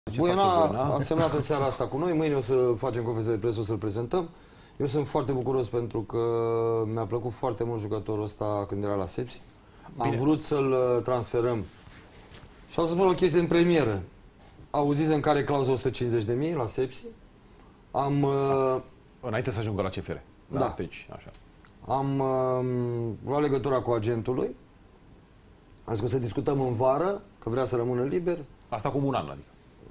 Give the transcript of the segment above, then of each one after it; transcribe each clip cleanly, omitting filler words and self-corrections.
Buena a semnat în seara asta cu noi, mâine o să facem conferință de presă, o să-l prezentăm. Eu sunt foarte bucuros pentru că mi-a plăcut foarte mult jucătorul ăsta când era la Sepsi. Am vrut să-l transferăm. Și o să spun o chestie în premieră. Auziți în care clauză 150.000 la Sepsi? Am... Înainte să ajungă la CFR. Da. Deci, așa. Am luat legătura cu agentul lui. Am zis că o să discutăm în vară, că vrea să rămână liber. Asta cum un an, adică.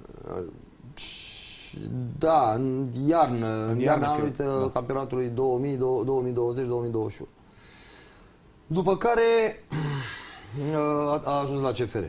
Da, în iarnă. În iarna anului campionatului 2020-2021. După care a ajuns la CFR.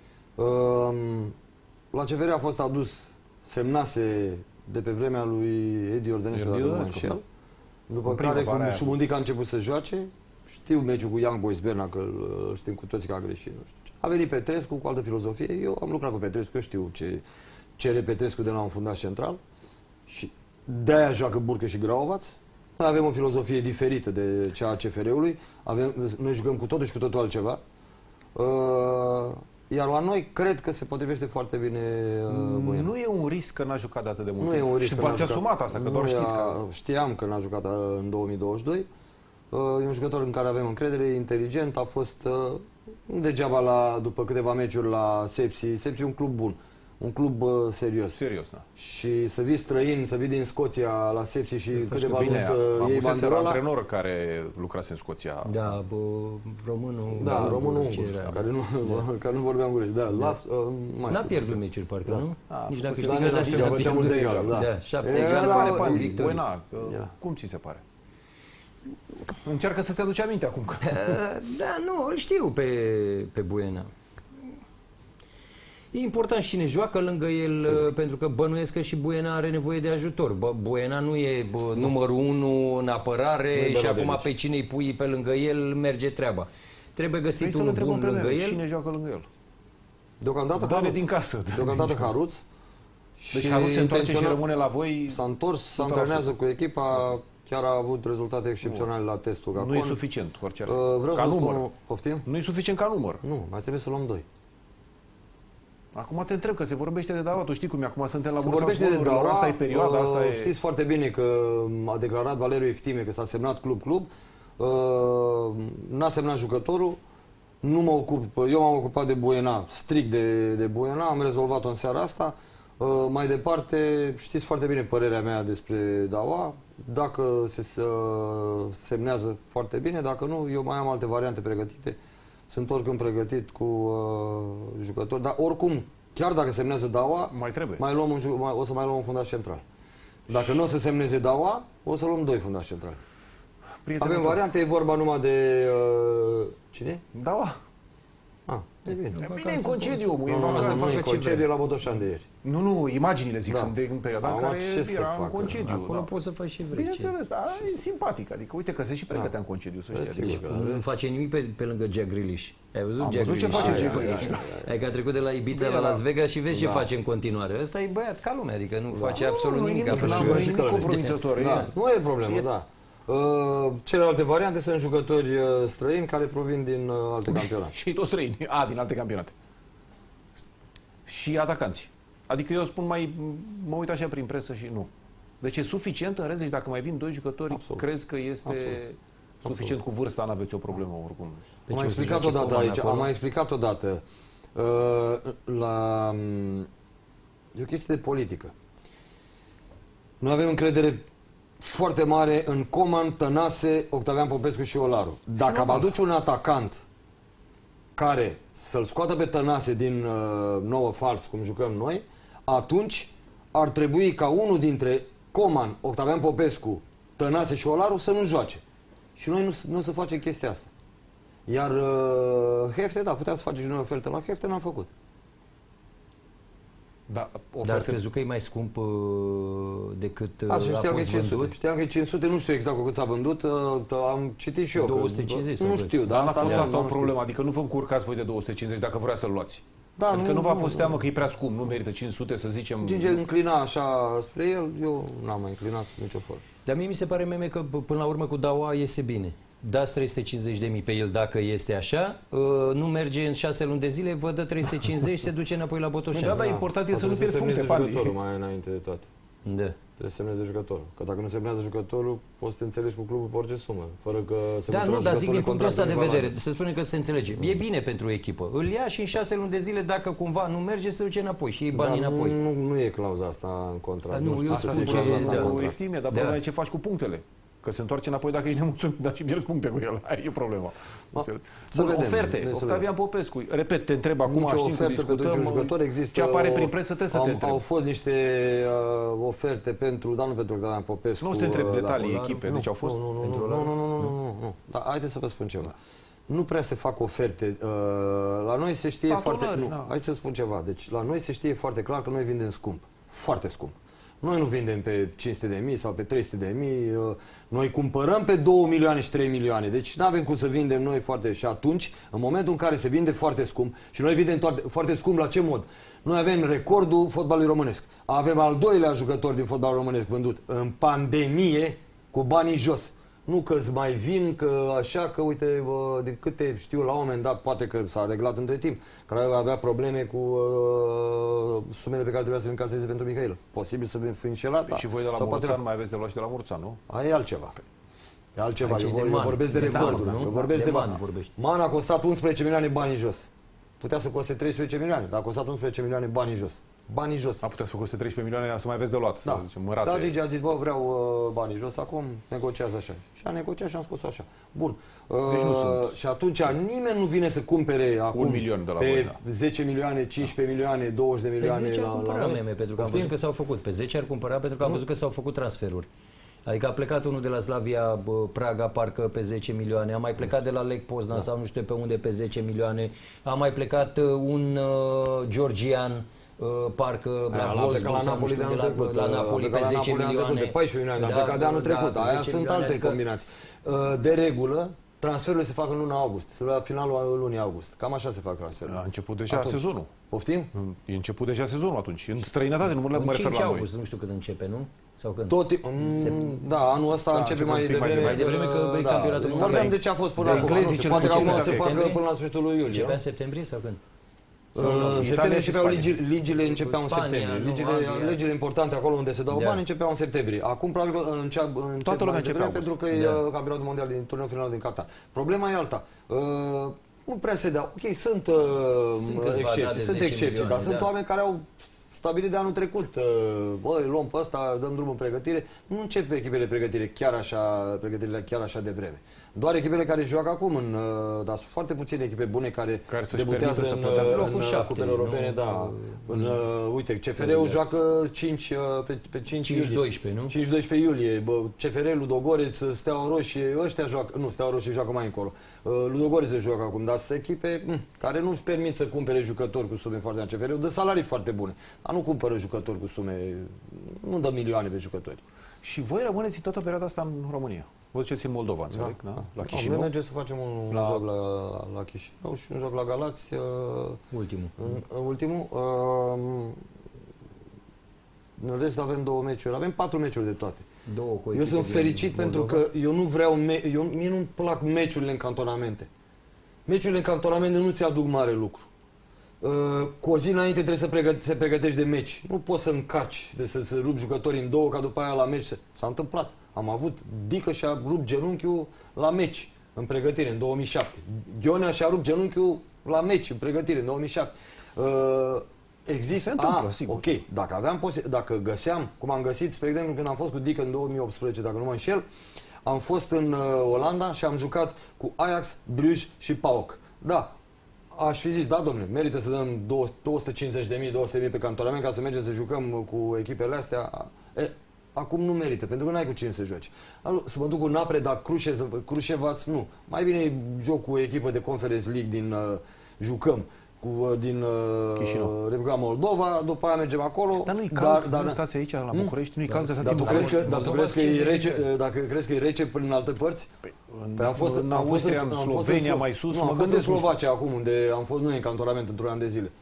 La CFR a fost adus, semnase de pe vremea lui Edi Ordănescu, dacă nu mă înșel. După care, cum Șumundic a început să joace, știu meciul cu Young Boys Berna, că îl știm cu toții că a greșit, nu știu ce. A venit Petrescu cu altă filozofie. Eu am lucrat cu Petrescu, eu știu ce cere Petrescu de la un fundaș central. Și de-aia joacă Burcă și Graovaț. Noi avem o filozofie diferită de cea a CFR-ului. Noi jucăm cu totul și cu totul altceva. Iar la noi cred că se potrivește foarte bine Buena. Nu e un risc că n-a jucat de atât de mult. Nu e un risc. Și v-ați asumat asta, că doar știți că... Știam că n-a jucat în 2022. E un jucător în care avem încredere, inteligent, a fost degeaba după câteva meciuri la Sepsi. Sepsi e un club bun, un club serios. Serios, da. Și să vii străin, să vii din Scoția la Sepsi și câteva luni să iei banderola. Am antrenor care lucrase în Scoția. Da, românul. Da, românul care nu vorbeam greș. Da, n-a pierdut meciuri, parcă, nu? Nici n-a câștigat, dar făcea mult de egal. Da, 7 Cum ți se pare? Încearcă să-ți aduci aminte acum. Da, nu, îl știu pe Buena. E important cine joacă lângă el, pentru că bănuiesc că și Buena are nevoie de ajutor. Buena nu e numărul 1 în apărare și acum pe cine îi pui pe lângă el merge treaba. Trebuie găsit unul bun lângă el. Cine joacă lângă el? Deocamdată Haruț. Din casă. Deocamdată Haruț. Deci Haruț se întoarce și rămâne la voi. S-a întors, se antrenează cu echipa. Chiar a avut rezultate excepționale la testul Gacon. Nu e suficient, orice ar fi. Vreau ca să număr. Spun, poftim? Nu e suficient ca număr. Nu, mai trebuie să luăm 2. Acum te întreb, că se vorbește de Daua. Tu știi cum e, acum suntem la bursa sforurilor. De Daua, asta e perioada, asta e... Știți foarte bine că a declarat Valeriu Iftime că s-a semnat club-club. N-a semnat jucătorul. Nu mă ocup, eu m-am ocupat de Buena, strict de Buena. Am rezolvat-o în seara asta. Mai departe, știți foarte bine părerea mea despre Daua. Dacă se semnează foarte bine, dacă nu, eu mai am alte variante pregătite. Sunt oricând pregătit cu jucători, dar oricum, chiar dacă semnează Daua, mai trebuie. O să mai luăm un fundaș central. Dacă nu o să semneze Daua, o să luăm 2 fundași centrali. Avem variante, e vorba numai de... cine? Daua. E bine. Bine, în concediu omul. Nu e în concediu, la Botoșan de ieri. Nu, imaginile zic, sunt în perioada în care era în concediu. Acolo poți să faci și vrei. Bineînțeles, dar e simpatic. Adică uite că se și pregătea în concediu, să știi. Nu face nimic pe lângă Jack Grealish. Ai văzut Jack ce face Jack Grealish? Adică a trecut de la Ibiza la Las Vegas și vezi ce face în continuare. Ăsta e băiat ca lumea, adică nu face absolut nimic. Nu e nimic compromițător. Nu e problemă, da. Celelalte variante sunt jucători străini care provin din alte campionate. Și toți străini. Din alte campionate. Și atacanți. Adică eu spun mă uit așa prin presă și nu. Deci e suficient în rest, deci dacă mai vin 2 jucători, crezi că este suficient cu vârsta, n-aveți o problemă oricum. Am mai explicat odată aici, am mai explicat odată e o chestie de politică. Noi avem încredere foarte mare în Coman, Tănase, Octavian Popescu și Olaru. Dacă am aduce un atacant care să-l scoată pe Tănase din nouă fals, cum jucăm noi, atunci ar trebui ca unul dintre Coman, Octavian Popescu, Tănase și Olaru să nu joace. Și noi nu să facem chestia asta. Iar Hefte, da, putea să face și noi oferte la Hefte, n-am făcut. Dar ați crezut că e mai scump decât a fost vândut? Știam că e 500, nu știu exact cu cât s-a vândut, am citit și eu. 250 nu știu, dar n-a fost asta o problemă, adică nu vă încurcați voi de 250 dacă vrea să-l luați. Da, adică nu v-a fost teamă că e prea scump, nu merită 500, să zicem... Ginge înclina așa spre el, eu n-am mai înclinat nicio formă. Dar mie mi se pare, Meme, că până la urmă cu Daua iese bine. dați 350.000 pe el dacă este așa, nu merge în 6 luni de zile, vă dă 350 și se duce înapoi la Botoșani. Da, important e să nu pierzi puncte, jucătorul mai înainte de toate. Da. Trebuie să semneze jucătorul. Că dacă nu semnează jucătorul, poți să te înțelegi cu clubul pe orice sumă. Fără că se da, nu, dar zic din punctul ăsta de vedere. Să spunem că se înțelege. E bine pentru echipă. Îl ia și în 6 luni de zile, dacă cumva nu merge, se duce înapoi și iei banii înapoi. Nu e clauza asta în contract. Nu știu asta ce clauza asta în contract. Dar problema e ce faci cu punctele. Că se întoarce înapoi dacă ești nemulțumit, dar și pierzi puncte cu el. Aia e problema. Oferte. Octavian Popescu. Repet, te întreb acum, știm că discutăm. Jucător există. Ce apare prin presă, trebuie să te întreb. Au fost niște oferte pentru, dar nu pentru Octavian Popescu. Nu te întreb detalii, echipe, deci au fost. Nu. Dar haideți să vă spun ceva. Nu prea se fac oferte. La noi se știe foarte... Hai să spun ceva. Deci la noi se știe foarte clar că noi vindem scump. Foarte scump. Noi nu vindem pe 500.000 sau pe 300.000, noi cumpărăm pe 2 milioane și 3 milioane, deci nu avem cum să vindem noi foarte... Și atunci, în momentul în care se vinde foarte scump, și noi vindem foarte scump la ce mod? Noi avem recordul fotbalului românesc, avem al doilea jucător din fotbalul românesc vândut în pandemie cu banii jos. Nu că-ți mai vin, că așa, că uite, din câte știu la un moment dat, poate că s-a reglat între timp, Craiova avea probleme cu sumele pe care trebuia să le încaseze pentru Mihail. Posibil să fi înșelat. Și voi de la Murțan mai aveți de luat și de la Murțan, nu? Aia e altceva. E altceva. Eu vorbesc de recorduri. Eu vorbesc de bani. Man a costat 11 milioane bani jos. Putea să coste 13 milioane, dar a costat 11 milioane bani jos. Banii jos. A putea să coste 13 milioane să mai aveți de luat. Da. Să zicem, mărate. Da, Gigi a zis, bă, vreau banii jos, acum negociază așa. Și a negociat și am scos așa. Bun. Deci nu sunt. Și atunci nimeni nu vine să cumpere acum 1 milion de la pe voi, da. 10 milioane, 15 milioane, 20 de milioane. Pe 10 ar cumpăra meme, pentru că am văzut că s-au făcut. Pe 10 ar cumpăra pentru că am văzut că s-au făcut transferuri. Adică a plecat unul de la Slavia Praga, parcă pe 10 milioane, a mai plecat de la Lech Poznan sau nu știu pe unde pe 10 milioane, a mai plecat un georgian, parcă la Wolfsburg sau nu știu, la Napoli pe 10 milioane. De 14 milioane, dar a plecat de anul trecut. Aia sunt alte combinații. De regulă, transferurile se fac în luna august, la finalul lunii august. Cam așa se fac transferurile. A început deja sezonul. Poftim? E început deja sezonul atunci. În străinătate, nu mă refer la noi. 5 august, nu știu când începe, nu? Sau când? Da, anul ăsta începe mai devreme. Mai devreme că e campionatul mondial. Vorbeam de ce a fost până acum. Poate că acum se facă până la sfârșitul lui iulie. Începea în septembrie sau când? În septembrie începeau ligiile începeau în septembrie. Legile importante acolo unde se dau bani începeau în septembrie. Acum probabil că toată lumea începea pentru că e campionatul mondial din turneul final din Qatar. Problema e alta. Nu prea se dau. Ok, sunt excepții, dar sunt oameni care au stabilit de anul trecut. Băi, luăm pe ăsta, dăm drumul în pregătire. Nu încep echipele pregătirile chiar așa de vreme. Doar echipele care joacă acum, dar sunt foarte puține echipe bune care debutează în cupele europene. Da. Uite, CFR-ul joacă 5 iulie. 5-12 iulie. CFR, Ludogoreț, Steaua Roșie, ăștia joacă. Nu, Steaua Roșie joacă mai încolo. Ludogoreț joacă acum, dar sunt echipe care nu își permit să cumpere jucători cu sume foarte mari. CFR-ul dă salarii foarte bune, dar nu cumpără jucători cu sume, nu dă milioane pe jucători. Și voi rămâneți în toată perioada asta în România? Vă duceți în Moldova, înțeleg, da? La Chișinău? Noi mergem să facem un joc la Chișinău și un joc la Galați. Ultimul. În rest avem 2 meciuri. Avem 4 meciuri de toate. Eu sunt fericit pentru că eu nu vreau... Mie nu-mi plac meciurile în cantonamente. Meciurile în cantonamente nu ți aduc mare lucru. Cu o zi înainte trebuie să pregătești de meci. Nu poți să încarci, să rupi jucătorii în două, ca după aia la meci. S-a întâmplat. Am avut Dică și-a rupt genunchiul la meci, în pregătire, în 2007. Ghionea și-a rupt genunchiul la meci, în pregătire, în 2007. Există... Se întâmplă, sigur. Ok, dacă găseam, cum am găsit, spre exemplu, când am fost cu Dică în 2018, dacă nu mă înșel, am fost în Olanda și am jucat cu Ajax, Bruges și PAOK. Da, aș fi zis, da, domnule, merită să dăm 250.000, 200.000 pe cantonament ca să mergem să jucăm cu echipele astea. Acum nu merită, pentru că n-ai cu cine să joci. Să mă duc cu Napre, dar Crușevaț, nu. Mai bine joc cu o echipă de Conference League din Jucăm, din Republica Moldova, după aia mergem acolo. Dar nu-i cald, nu stați aici la București, nu-i cald, că stați în București. Dar tu crezi că e rece, dacă crezi că e rece prin alte părți? Am fost în Austria, în Slovenia, mai sus. Am fost în Slovacia acum, unde am fost noi în cantonament într-un an de zile.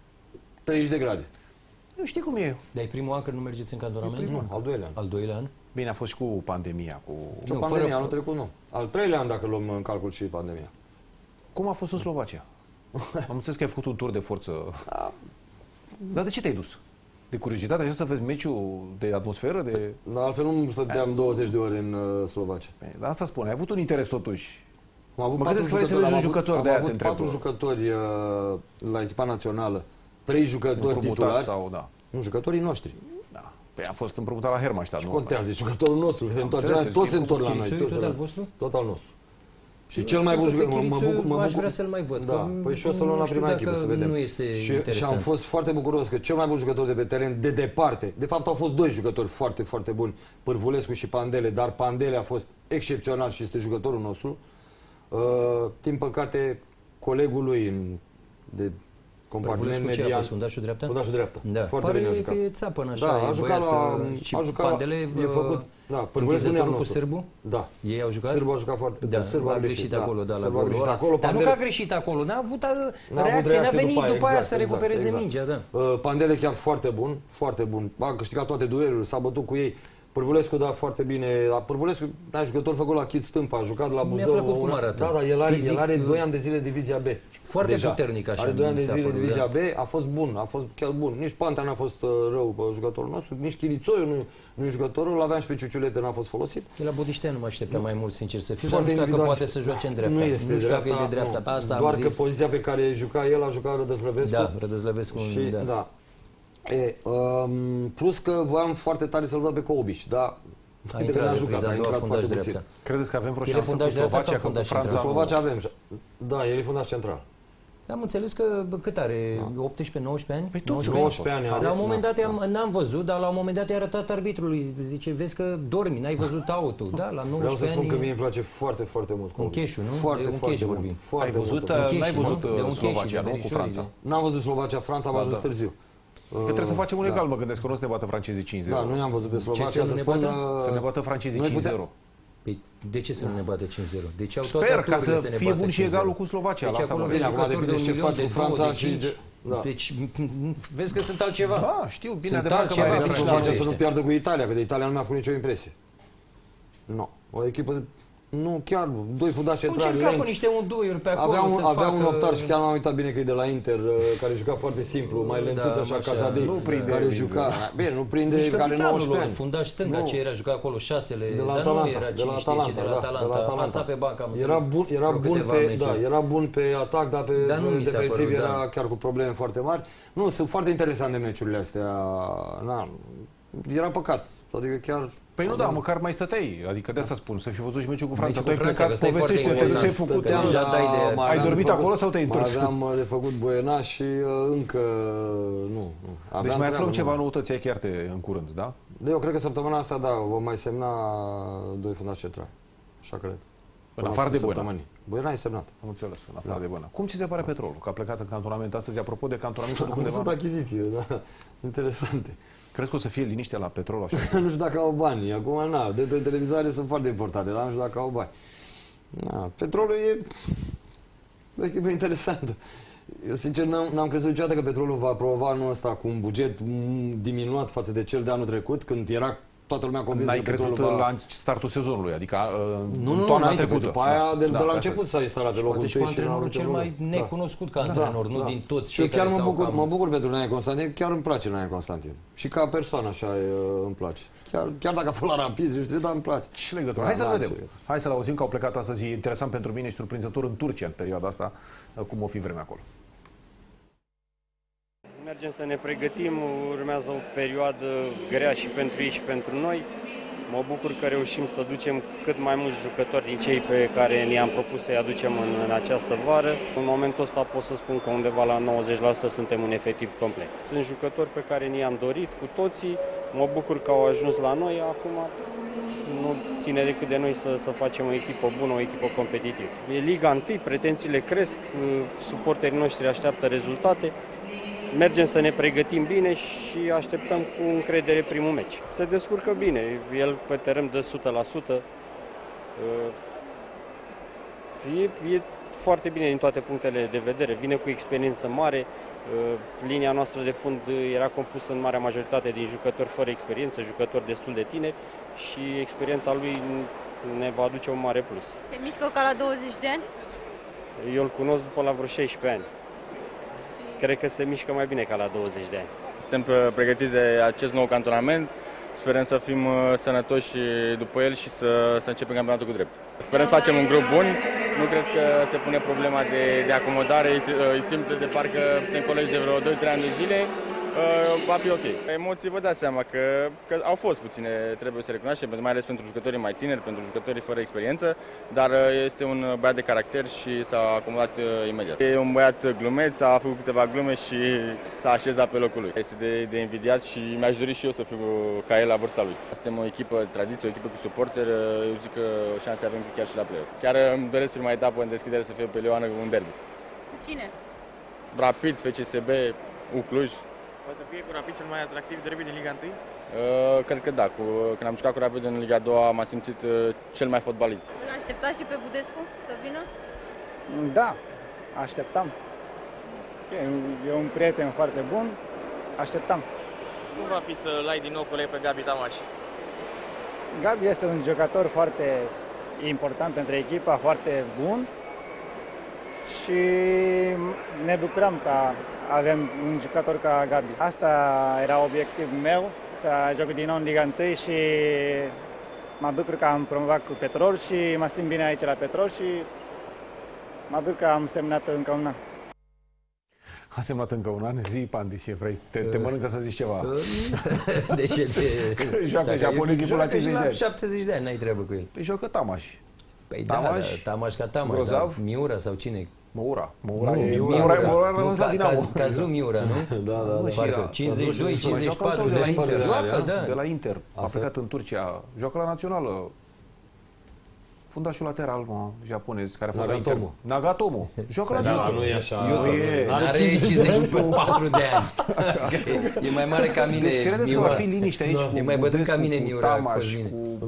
30 de grade. Nu știi cum e. Dar e primul an când nu mergeți în cantonament? Nu, al doilea an. Al doilea an? Bine, a fost și cu pandemia. Și pandemia, anul trecut nu. Al 3-lea an dacă luăm în calcul și pandemia. Cum a fost în Slovacia? Am înțeles că ai făcut un tur de forță. Dar de ce te-ai dus? De curiozitate, așa să vezi meciul, de atmosferă? Altfel nu stăteam 20 de ore în Slovacia. Dar asta spune, ai avut un interes totuși. Am avut mă gândesc că vrei să vezi un jucător, de aia te întreb. 4 jucători la echipa națională, 3 jucători titulari. Sau, da. Nu, jucătorii noștri. Da. Păi a fost împrumutat la Hermannstadt. Ce contează? Jucătorul nostru. Se întoarce, toți se întorc la noi. Tot al vostru? Tot al nostru. Și cel mai bun jucător, aș vrea să-l mai văd. Da, păi și o să luăm la prima echipă să vedem. Nu este și am fost foarte bucuros că cel mai bun jucător de pe teren, de departe, de fapt au fost 2 jucători foarte, foarte buni, Pârvulescu și Pandele, dar Pandele a fost excepțional și este jucătorul nostru. Din păcate, colegul lui de compartiment median. A fost fundașul dreapta? Fundașul dreapta. Da. Foarte bine a jucat. Că e țapăn așa. Da, a jucat și Pandele e făcut, da, Pârvulescu nu e al nostru. Cu Sârbu? Da. Ei au jucat? Sârbu a jucat foarte. Da, Sârbu a greșit acolo, da, la golul ăla. Dar Pandele... nu că a greșit acolo, n-a avut reacție, n-a venit după aia să recupereze mingea, da. Pandele chiar foarte bun, foarte bun. A câștigat toate duelurile, s-a bătut cu ei. Pârvulescu, da, foarte bine. Pârvulescu, da, jucător făcut la Chit Stâmpa, a jucat la Buzău. Mi-a plăcut cum arată. Da, el are 2 ani de zile Divizia B. Foarte puternic așa. Are 2 ani de zile Divizia B, a fost bun, a fost chiar bun. Nici Panta n-a fost rău jucătorul nostru, nici Chirițoiu nu e jucătorul, l-aveam și pe Ciuciulete, n-a fost folosit. De la Bodiștea nu mă așteptam mai mult, sincer să fiu, dar nu știu dacă poate să joace în dreapta. Nu știu dacă e de dreapta. Asta doar că poziția pe care juca el a jucat Rădăslăvescu. Da, Rădăslăvescu. Da. Plus că voiam foarte tare să-l văd pe Cobici, da. A intrat foarte puțin. Credeți că avem vreo șansă cu Slovacia, că cu Franța? Slovacia avem. Da, el e fundaș central. Am înțeles că cât are? 18-19 ani? Păi 19 ani are. La un moment dat n-am văzut, dar la un moment dat i-a arătat arbitrului. Zice, vezi că dormi, n-ai văzut autul. Da, la 19 ani. Vreau să spun că mie îmi place foarte, foarte mult. Un cheșu, nu? Foarte, foarte mult. Ai văzut? N-ai văzut Slovacia, nu? Cu Franța. N-am văzut Slovacia, Franța am văzut târziu. Că trebuie să facem un egal, mă gândesc, că nu o să ne bată francezii 5-0. Da, nu i-am văzut pe Slovacia să ne bată francezii 5-0. Păi de ce să nu ne bată 5-0? Deci au sper ca să fie bun și egalul cu Slovacia. Deci acolo vezi jucători de 1 milion, de 2, Deci vezi că sunt altceva. Da, știu, bine, sunt adevărat că mai Slovacia să nu piardă cu Italia, că de Italia nu mi-a făcut nicio impresie. Nu. O echipă nu, chiar, 2 fundași centrali lenți. Cu niște unduiuri pe acolo avea un optar și chiar m-am uitat bine că e de la Inter, care juca foarte simplu, mai lentuț așa, Cazadei, care juca. Bine, nu prinde, care 19 ani. Fundaș stânga, ce era, juca acolo 6-le, dar nu era cine știe ce, de la Atalanta. Asta pe bancă am înțeles. Era bun pe atac, dar pe defensiv era chiar cu probleme foarte mari. Nu, sunt foarte interesante meciurile astea. Era păcat. Adică chiar... Păi nu, da, măcar mai stăteai. Adică de asta spun, să fi văzut și meciul cu Franța. Tu ai plecat, povestește-te, nu s-ai făcut. Ai dormit acolo sau te-ai întors? Aveam de făcut Buena și încă nu. Deci mai aflăm ceva noutăți, ai chiar în curând, da? Eu cred că săptămâna asta, da, vom mai semna 2 fundași centrali. Așa cred. În afară de Buena. Buena e semnat. Am înțeles, în afară de Buena. Cum ți se pare Petrolul? Că a plecat în cantonament astăzi, apropo de cantonament. Am văzut achiziții, da, interesante. Crezi că o să fie liniște la Petrol așa? Nu știu dacă au bani. Acum, de televizare sunt foarte importante, dar nu știu dacă au bani. Petrolul e echipă interesantă. Eu, sincer, n-am crezut niciodată că Petrolul va promova anul ăsta cu un buget diminuat față de cel de anul trecut, când era toată lumea convinsă că Petrolul la startul sezonului, adică nu, toamna trecută. După aia, de la început s-a instalat de locul întâi și antrenorul cel mai necunoscut ca antrenor, nu din toți cei care s-au mă bucur pentru Nae Constantin, chiar îmi place Nae Constantin. Și ca persoană așa îmi place. Chiar dacă a fost la Rapid, știu, dar îmi place. Ce legătură? Hai să vedem. Hai să-l auzim că au plecat astăzi. E interesant pentru mine și surprinzător în Turcia în perioada asta, cum o fi vremea acolo. Mergem să ne pregătim, urmează o perioadă grea și pentru ei și pentru noi. Mă bucur că reușim să ducem cât mai mulți jucători din cei pe care ne-am propus să-i aducem în această vară. În momentul ăsta pot să spun că undeva la 90% suntem un efectiv complet. Sunt jucători pe care ne-am dorit cu toții, mă bucur că au ajuns la noi, acum nu ține decât de noi să facem o echipă bună, o echipă competitivă. E Liga 1, pretențiile cresc, suporterii noștri așteaptă rezultate. Mergem să ne pregătim bine și așteptăm cu încredere primul meci. Se descurcă bine, el pe teren dă 100%. E foarte bine din toate punctele de vedere. Vine cu experiență mare. Linia noastră de fund era compusă în marea majoritate din jucători fără experiență, jucători destul de tineri și experiența lui ne va aduce un mare plus. Se mișcă ca la 20 de ani? Eu îl cunosc după la vreo 16 ani. Cred că se mișcă mai bine ca la 20 de ani. Suntem pregătiți de acest nou cantonament. Sperăm să fim sănătoși după el și să începem campionatul cu drept. Sperăm să facem un grup bun. Nu cred că se pune problema de acomodare. Îi simt de parcă suntem colegi de vreo 2-3 ani de zile. Va fi ok. Emoții, vă dați seama că au fost puține, trebuie să recunoaștem, mai ales pentru jucătorii mai tineri, pentru jucătorii fără experiență, dar este un băiat de caracter și s-a acomodat imediat. E un băiat glumeț, a făcut câteva glume și s-a așezat pe locul lui. Este de invidiat și mi-aș dori și eu să fiu ca el la vârsta lui. Suntem o echipă de tradiție, o echipă cu suporteri, eu zic că șanse avem chiar și la play-off. Chiar îmi doresc prima etapă în deschidere să fie pe Leoană un derby. Cu cine? Rapid, FCSB, Cluj. O să fie cu Rapid cel mai atractiv derby din Liga 1? Cred că da. Când am jucat cu Rapid în Liga 2 m-am simțit cel mai fotbalist. Îl așteptați și pe Budescu să vină? Da, așteptam. E un prieten foarte bun, așteptam. Cum va fi să-l ai din nou coleg pe Gabi Tamaș? Gabi este un jucător foarte important pentru echipa, foarte bun și ne bucurăm că avem un jucător ca Gabi. Asta era obiectivul meu, să joc din nou în Liga 1 și mă bucur că am promovat cu Petrol și mă simt bine aici la Petrol și mă bucur că am semnat încă un an. A semnat încă un an? Zi, Pandi, ce vrei? Te mănâncă să zici ceva. De ce te... Joacă japonezii până la 50 de ani. 70 de ani, n-ai treabă cu el. Păi joacă Tamaș. Păi Tamaș, da, Tamaș ca Tamaș, Grozav, Miura sau cine? Măura Miura a rămas la Dinamo. Cazu Miura, nu? Da. Parcă 52, 54 de ani. Joacă, da. de la Inter. A plecat în Turcia. Joacă la Națională. Fundașul lateral, japonez, care a fost la Inter. Nagatomo. Joacă la Giotto. Nu e așa. Are 54 de ani. E mai mare ca mine. Deci credeți că va fi liniște aici cu e mai bătrân ca mine, Miura. Tamaș, cu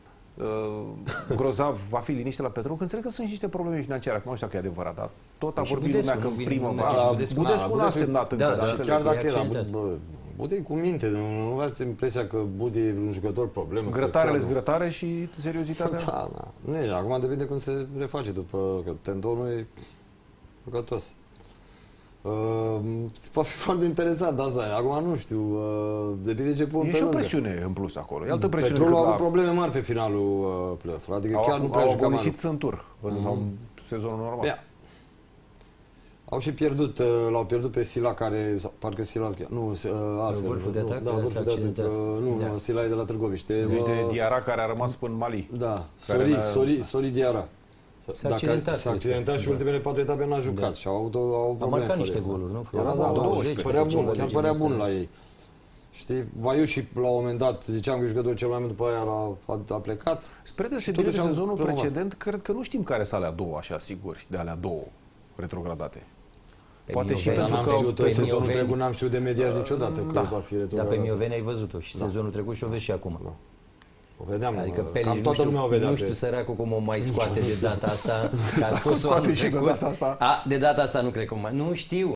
Grozav, va fi liniște la Petrol? Că înțeleg că sunt niște probleme financiare. Acum nu știu dacă e adevărat, dar tot a vorbit lumea că în primăvară. Budescu n-a semnat încă. Chiar dacă era Budi cu minte, nu aveți impresia că Budi e un jucător problemă? Grătarele-s grătare și seriozitatea? Da. Nu e, acum depinde cum se reface după că tendonul e păcătos. Va fi foarte interesant asta. Acum nu știu, depinde ce pun pe lângă. E și o presiune în plus acolo. E altă presiune. Petrolul a avut probleme mari pe finalul play-off. Adică chiar nu prea jucam. Au agonisit în tur, în sezonul normal. Au și pierdut, l-au pierdut pe Sila care, parcă Sila, nu, altfel. Vârful de atac? Da, vârful de atac. Nu, Sila e de la Târgoviște. Zici de Diarra care a rămas până în Mali. Da, Sori Diarra. S-a accidentat și ultimele 4 etape n-a jucat și au avut probleme. A marcat niște goluri, nu? Chiar părea bun la ei. Știi, Vaiu și la un moment dat, ziceam că jucătorul cel mai mult după aia a plecat. Spre deosebire de sezonul precedent, cred că nu știm care sunt alea două, așa, siguri, de alea două retrogradate. Poate și pentru că sezonul trecut n-am știut de Mediaș niciodată că ar fi retrogradat. Dar pe Mioveni ai văzut-o și sezonul trecut și o vezi și acum. O vedeam, adică cam toată lumea o vedea. Nu știu săracul cum o mai scoate de data asta, că a scos-o anul trecut. De data asta? De data asta nu cred că mai... Nu știu.